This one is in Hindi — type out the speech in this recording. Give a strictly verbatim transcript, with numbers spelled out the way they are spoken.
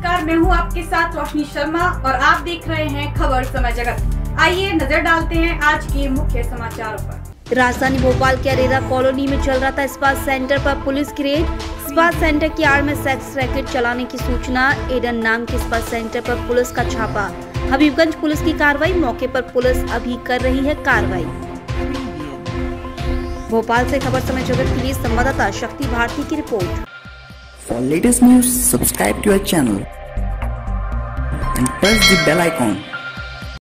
नमस्कार, मैं हूं आपके साथ रोशनी शर्मा और आप देख रहे हैं खबर समय जगत। आइए नजर डालते हैं आज के मुख्य समाचारों पर। राजधानी भोपाल के अरेरा कॉलोनी में चल रहा था स्पा सेंटर पर पुलिस की रेड। स्पा सेंटर की आड़ में सेक्स रैकेट चलाने की सूचना। एडन नाम के स्पा सेंटर पर पुलिस का छापा। हबीबगंज पुलिस की कार्रवाई। मौके पर पुलिस अभी कर रही है कार्रवाई। भोपाल से खबर समय जगत के लिए संवाददाता शक्ति भारती की report. For latest news, subscribe to our channel and press the bell icon.